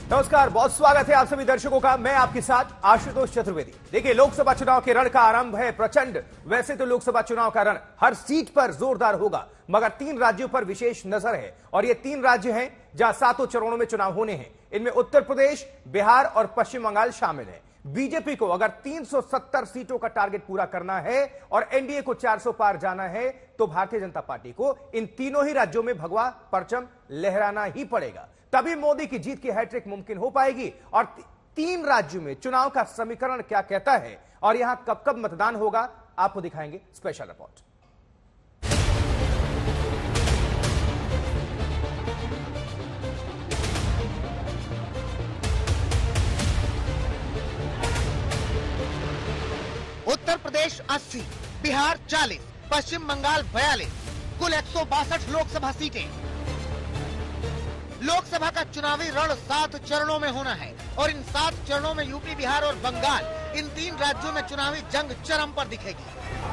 नमस्कार, बहुत स्वागत है आप सभी दर्शकों का। मैं आपके साथ आशुतोष चतुर्वेदी। देखिए, लोकसभा चुनाव के रण का आरंभ है प्रचंड। वैसे तो लोकसभा चुनाव का रण हर सीट पर जोरदार होगा, मगर 3 राज्यों पर विशेष नजर है और ये 3 राज्य हैं जहां 7 चरणों में चुनाव होने हैं। इनमें उत्तर प्रदेश, बिहार और पश्चिम बंगाल शामिल है। बीजेपी को अगर 370 सीटों का टारगेट पूरा करना है और एनडीए को 400 पार जाना है तो भारतीय जनता पार्टी को इन तीनों ही राज्यों में भगवा परचम लहराना ही पड़ेगा। तभी मोदी की जीत की हैट्रिक मुमकिन हो पाएगी। और 3 राज्यों में चुनाव का समीकरण क्या कहता है और यहां कब कब मतदान होगा, आपको दिखाएंगे स्पेशल रिपोर्ट। उत्तर प्रदेश 80, बिहार 40, पश्चिम बंगाल 42, कुल 162 लोकसभा सीटें। लोकसभा का चुनावी रण 7 चरणों में होना है और इन 7 चरणों में यूपी, बिहार और बंगाल, इन 3 राज्यों में चुनावी जंग चरम पर दिखेगी।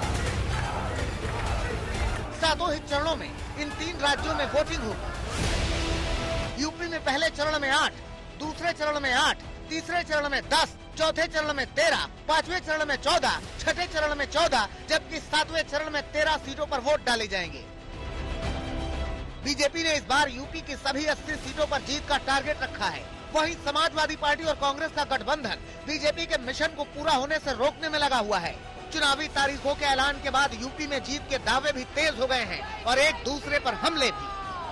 7 ही चरणों में इन 3 राज्यों में वोटिंग होगी। यूपी में पहले चरण में 8, दूसरे चरण में 8, तीसरे चरण में 10, चौथे चरण में 13, 5वें चरण में 14, छठे चरण में 14, जबकि 7वें चरण में 13 सीटों पर वोट डाले जाएंगे। बीजेपी ने इस बार यूपी की सभी 80 सीटों पर जीत का टारगेट रखा है। वहीं समाजवादी पार्टी और कांग्रेस का गठबंधन बीजेपी के मिशन को पूरा होने से रोकने में लगा हुआ है। चुनावी तारीखों के ऐलान के बाद यूपी में जीत के दावे भी तेज हो गए हैं और एक दूसरे पर हमले भी।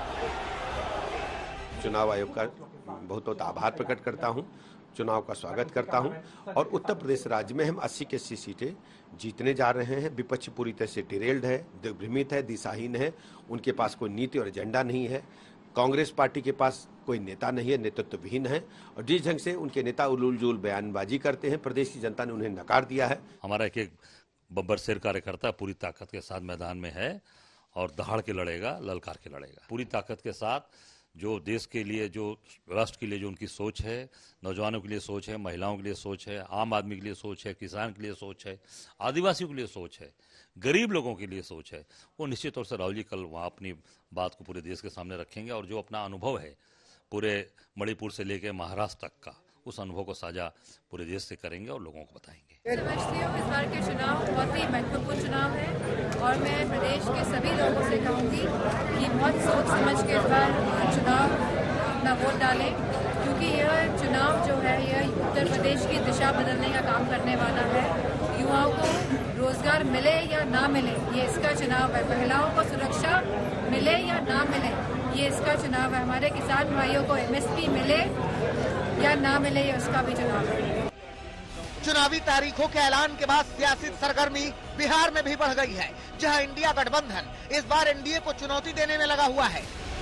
चुनाव आयोग का बहुत बहुत आभार प्रकट करता हूं, चुनाव का स्वागत करता हूं। और उत्तर प्रदेश राज्य में हम 80 की 80 सीटें जीतने जा रहे हैं। विपक्ष पूरी तरह से डिरेल्ड है, दिग्भ्रमित है, दिशाहीन है। उनके पास कोई नीति और एजेंडा नहीं है। कांग्रेस पार्टी के पास कोई नेता नहीं है, नेतृत्वहीन है और जिस ढंग से उनके नेता उलूल जुल बयानबाजी करते हैं, प्रदेश की जनता ने उन्हें नकार दिया है। हमारा एक बब्बर शेर कार्यकर्ता पूरी ताकत के साथ मैदान में है और दहाड़ के लड़ेगा, ललकार के लड़ेगा पूरी ताकत के साथ। जो देश के लिए, जो राष्ट्र के लिए जो उनकी सोच है, नौजवानों के लिए सोच है, महिलाओं के लिए सोच है, आम आदमी के लिए सोच है, किसान के लिए सोच है, आदिवासियों के लिए सोच है, गरीब लोगों के लिए सोच है, वो निश्चित तौर से राहुल जी कल वहाँ अपनी बात को पूरे देश के सामने रखेंगे और जो अपना अनुभव है पूरे मणिपुर से लेकर महाराष्ट्र तक का, उस अनुभव को साझा पूरे देश से करेंगे और लोगों को बताएंगे। समझती हूँ इस बार के चुनाव बहुत ही महत्वपूर्ण चुनाव है और मैं प्रदेश के सभी लोगों से कहूँगी कि बहुत सोच समझ के इस बार चुनाव अपना वोट डालें, क्योंकि यह चुनाव जो है यह उत्तर प्रदेश की दिशा बदलने का काम करने वाला है। युवाओं को रोजगार मिले या ना मिले, ये इसका चुनाव है। महिलाओं को सुरक्षा मिले या ना मिले, ये इसका चुनाव है। हमारे किसान भाइयों को एमएसपी मिले या ना मिले, ये उसका भी चुनाव है। चुनावी तारीखों के ऐलान के बाद सियासी सरगर्मी बिहार में भी बढ़ गई है, जहां इंडिया गठबंधन इस बार एनडीए को चुनौती देने में लगा हुआ है।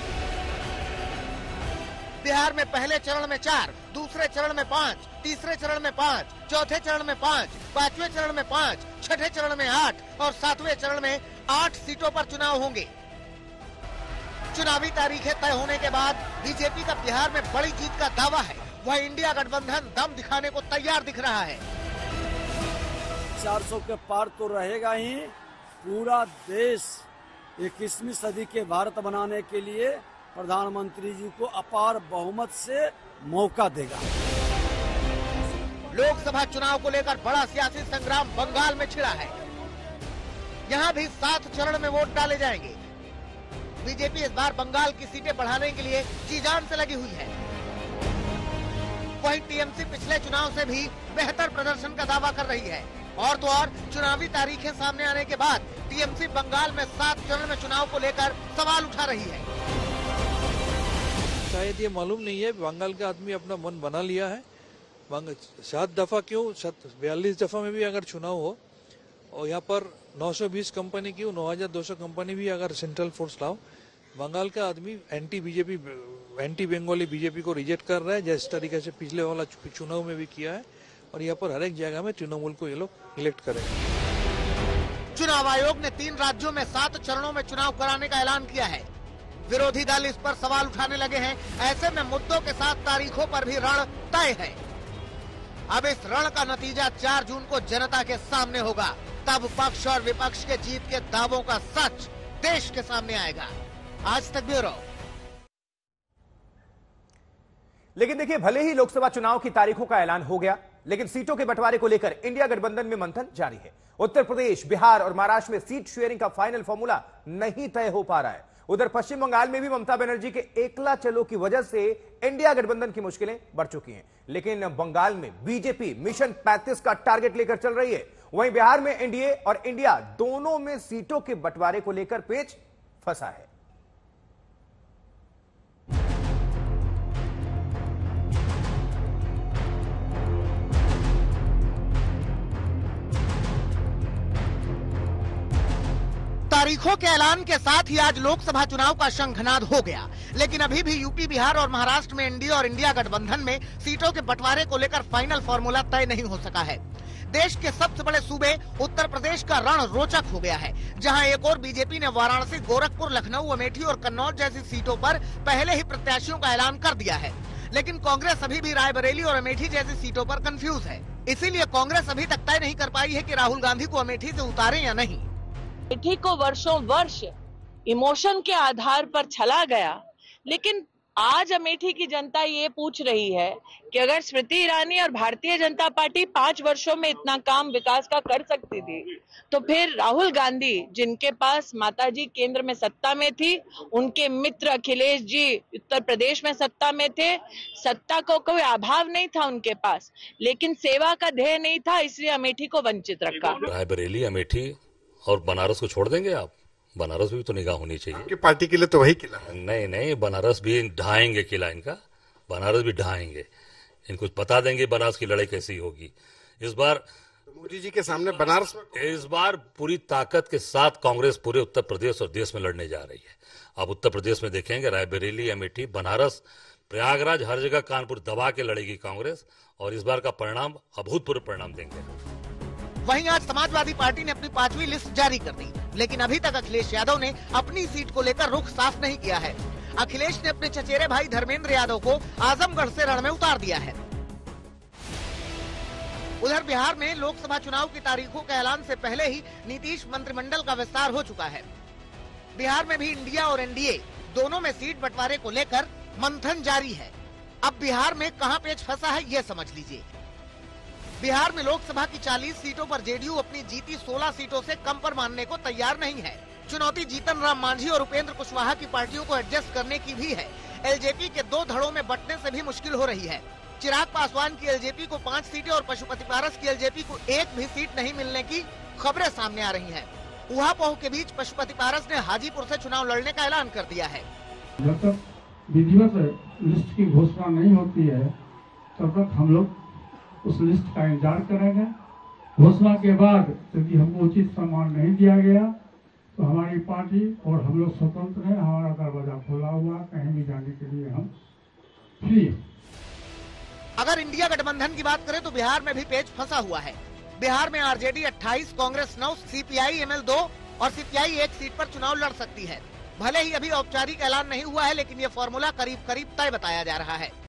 बिहार में पहले चरण में 4, दूसरे चरण में 5, तीसरे चरण में 5, चौथे चरण में 5, 5वें चरण में 5, छठे चरण में 8 और 7वें चरण में 8 सीटों पर चुनाव होंगे। चुनावी तारीखें तय होने के बाद बीजेपी का बिहार में बड़ी जीत का दावा है। वह इंडिया गठबंधन दम दिखाने को तैयार दिख रहा है। 400 के पार तो रहेगा ही। पूरा देश 21वीं सदी के भारत बनाने के लिए प्रधानमंत्री जी को अपार बहुमत से मौका देगा। लोकसभा चुनाव को लेकर बड़ा सियासी संग्राम बंगाल में छिड़ा है। यहाँ भी 7 चरण में वोट डाले जाएंगे। बीजेपी इस बार बंगाल की सीटें बढ़ाने के लिए जी जान से लगी हुई है। वहीं टीएमसी पिछले चुनाव से भी बेहतर प्रदर्शन का दावा कर रही है। और तो और चुनावी तारीखें सामने आने के बाद टीएमसी बंगाल में 7 चरण में चुनाव को लेकर सवाल उठा रही है। शायद ये मालूम नहीं है, बंगाल का आदमी अपना मन बना लिया है। 7 दफा क्यों, 42 दफा में भी अगर चुनाव हो और यहाँ पर 920 कंपनी क्यों, 9200 कंपनी भी अगर सेंट्रल फोर्स लाओ, बंगाल का आदमी anti BJP, anti Bengali BJP को रिजेक्ट कर रहा है, जिस तरीके से पिछले वाला चुनाव में भी किया है। और यहाँ पर हर एक जगह में तृणमूल को ये लोग इलेक्ट करेंगे। चुनाव आयोग ने 3 राज्यों में 7 चरणों में चुनाव कराने का ऐलान किया है। विरोधी दल इस पर सवाल उठाने लगे हैं। ऐसे में मुद्दों के साथ तारीखों पर भी रण तय है। अब इस रण का नतीजा 4 जून को जनता के सामने होगा। तब पक्ष और विपक्ष के जीत के दावों का सच देश के सामने आएगा। आज तक ब्यूरो। लेकिन देखिए, भले ही लोकसभा चुनाव की तारीखों का ऐलान हो गया, लेकिन सीटों के बंटवारे को लेकर इंडिया गठबंधन में मंथन जारी है। उत्तर प्रदेश, बिहार और महाराष्ट्र में सीट शेयरिंग का फाइनल फॉर्मूला नहीं तय हो पा रहा है। उधर पश्चिम बंगाल में भी ममता बनर्जी के एकला चलो की वजह से इंडिया गठबंधन की मुश्किलें बढ़ चुकी हैं। लेकिन बंगाल में बीजेपी मिशन 35 का टारगेट लेकर चल रही है। वहीं बिहार में एनडीए और इंडिया दोनों में सीटों के बंटवारे को लेकर पेच फंसा है। तारीखों के ऐलान के साथ ही आज लोकसभा चुनाव का शंखनाद हो गया, लेकिन अभी भी यूपी, बिहार और महाराष्ट्र में एनडीए और इंडिया गठबंधन में सीटों के बंटवारे को लेकर फाइनल फॉर्मूला तय नहीं हो सका है। देश के सबसे बड़े सूबे उत्तर प्रदेश का रण रोचक हो गया है, जहां एक और बीजेपी ने वाराणसी, गोरखपुर, लखनऊ, अमेठी और कन्नौज जैसी सीटों पर पहले ही प्रत्याशियों का ऐलान कर दिया है। लेकिन कांग्रेस अभी भी रायबरेली और अमेठी जैसी सीटों पर कंफ्यूज है। इसीलिए कांग्रेस अभी तक तय नहीं कर पाई है कि राहुल गांधी को अमेठी से उतारे या नहीं। अमेठी को वर्षों वर्ष इमोशन के आधार पर छला गया, लेकिन आज अमेठी की जनता ये पूछ रही है कि अगर स्मृति ईरानी और भारतीय जनता पार्टी 5 वर्षों में इतना काम विकास का कर सकती थी, तो फिर राहुल गांधी, जिनके पास माताजी केंद्र में सत्ता में थी, उनके मित्र अखिलेश जी उत्तर प्रदेश में सत्ता में थे, सत्ता को कोई अभाव नहीं था उनके पास, लेकिन सेवा का ध्येय नहीं था, इसलिए अमेठी को वंचित रखा। रायबरेली, अमेठी और बनारस को छोड़ देंगे आप? बनारस भी तो निगाह होनी चाहिए। आपकी पार्टी के लिए तो वही किला है। नहीं, बनारस भी ढाएंगे किला इनका, बनारस भी ढाएंगे। इनको बता देंगे बनारस की लड़ाई कैसी होगी। इस बार मोदी जी के सामने बनारस में इस बार पूरी ताकत के साथ कांग्रेस पूरे उत्तर प्रदेश और देश में लड़ने जा रही है। अब उत्तर प्रदेश में देखेंगे रायबरेली, अमेठी, बनारस, प्रयागराज, हर जगह कानपुर दबा के लड़ेगी कांग्रेस, और इस बार का परिणाम अभूतपूर्व परिणाम देंगे। वहीं आज समाजवादी पार्टी ने अपनी 5वीं लिस्ट जारी कर दी, लेकिन अभी तक अखिलेश यादव ने अपनी सीट को लेकर रुख साफ नहीं किया है। अखिलेश ने अपने चचेरे भाई धर्मेंद्र यादव को आजमगढ़ से रण में उतार दिया है। उधर बिहार में लोकसभा चुनाव की तारीखों के ऐलान से पहले ही नीतीश मंत्रिमंडल का विस्तार हो चुका है। बिहार में भी इंडिया और एनडीए दोनों में सीट बंटवारे को लेकर मंथन जारी है। अब बिहार में कहां पेच फंसा है, ये समझ लीजिए। बिहार में लोकसभा की 40 सीटों पर जेडीयू अपनी जीती 16 सीटों से कम पर मानने को तैयार नहीं है। चुनौती जीतन राम मांझी और उपेंद्र कुशवाहा की पार्टियों को एडजस्ट करने की भी है। एलजेपी के 2 धड़ों में बंटने से भी मुश्किल हो रही है। चिराग पासवान की एलजेपी को 5 सीटें और पशुपति पारस की एलजेपी को 1 भी सीट नहीं मिलने की खबरें सामने आ रही है। ऊहापोह के बीच पशुपति पारस ने हाजीपुर से चुनाव लड़ने का ऐलान कर दिया है। जब तक विधिवत लिस्ट की घोषणा नहीं होती है, तब तक हम लोग उस लिस्ट का इंतजार करेंगे। घोषणा के बाद यदि हमको उचित सम्मान नहीं दिया गया, तो हमारी पार्टी और हम लोग स्वतंत्र हैं, हमारा दरवाजा खुला हुआ, कहीं भी जाने के लिए हम फ्री। अगर इंडिया गठबंधन की बात करें तो बिहार में भी पेच फंसा हुआ है। बिहार में आरजेडी 28, कांग्रेस 9, सीपीआई एमएल 2 और सीपीआई 1 सीट पर चुनाव लड़ सकती है। भले ही अभी औपचारिक ऐलान नहीं हुआ है, लेकिन ये फॉर्मूला करीब करीब तय बताया जा रहा है।